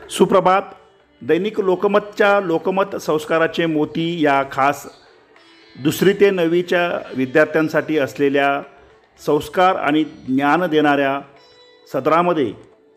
सुप्रभात. दैनिक लोकमतच्या लोकमत संस्काराचे मोती या खास 2री ते 9वीच्या विद्यार्थ्यांसाठी असलेल्या संस्कार आणि ज्ञान देणाऱ्या सदरामध्ये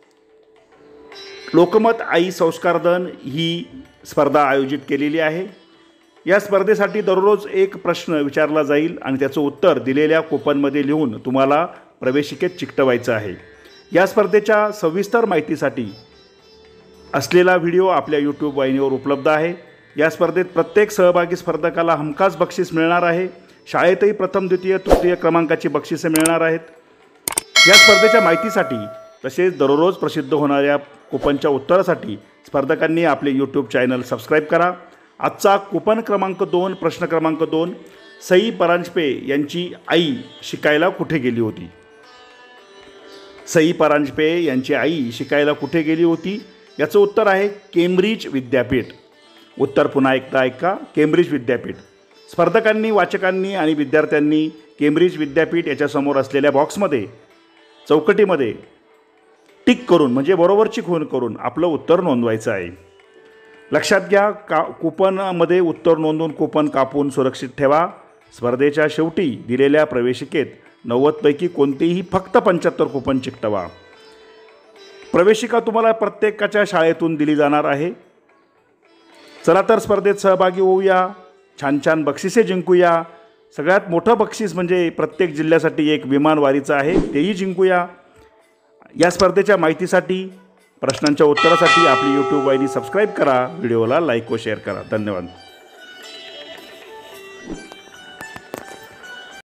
लोकमत आई संस्कारधन ही स्पर्धा आयोजित केलेली आहे. या स्पर्धेसाठी दररोज एक प्रश्न विचारला जाईल आणि त्याचं उत्तर दिलेल्या कूपनमध्ये लिहून तुम्हाला प्रवेशिकेत चिकटवायचं आहे. या स्पर्धेच्या सविस्तर माहितीसाठी असलेला व्हिडिओ आपल्या यूट्यूब वाहिनीवर उपलब्ध आहे. या स्पर्धेत प्रत्येक सहभागी स्पर्धकाला हमखास बक्षीस मिळणार आहे. शाळेतही प्रथम, द्वितीय, तृतीय क्रमांकाची बक्षिसे मिळणार आहेत. या स्पर्धेच्या माहितीसाठी तसेच दररोज प्रसिद्ध होणाऱ्या कूपनच्या उत्तरासाठी स्पर्धकांनी आपले यूट्यूब चॅनल सबस्क्राईब करा. आजचा कूपन क्रमांक 2, प्रश्न क्रमांक 2, सई परांजपे यांची आई शिकायला कुठे गेली होती? सई परांजपे यांची आई शिकायला कुठे गेली होती? याचं उत्तर आहे केम्ब्रिज विद्यापीठ. उत्तर पुन्हा एकदा ऐका, केम्ब्रिज विद्यापीठ. स्पर्धकांनी, वाचकांनी आणि विद्यार्थ्यांनी केम्ब्रिज विद्यापीठ याच्यासमोर असलेल्या बॉक्समध्ये चौकटीमध्ये टिक करून म्हणजे बरोबरची खूण करून आपलं उत्तर नोंदवायचं आहे. लक्षात घ्या, कूपनमध्ये उत्तर नोंदवून कूपन कापून सुरक्षित ठेवा. स्पर्धेच्या शेवटी दिलेल्या प्रवेशिकेत 90 पैकी कोणतेही फक्त 75 कूपन चिकटवा. प्रवेशिका तुम्हाला प्रत्येकाच्या शाळेतून दिली जाणार आहे. चला तर स्पर्धेत सहभागी होऊया, छान छान बक्षिसे जिंकूया. सगळ्यात मोठं बक्षीस म्हणजे प्रत्येक जिल्ह्यासाठी एक विमानवारीचं आहे, तेही जिंकूया. या स्पर्धेच्या माहितीसाठी, प्रश्नांच्या उत्तरासाठी आपली यूट्यूब वाहिनी सबस्क्राईब करा. व्हिडिओला लाईक व शेअर करा. धन्यवाद.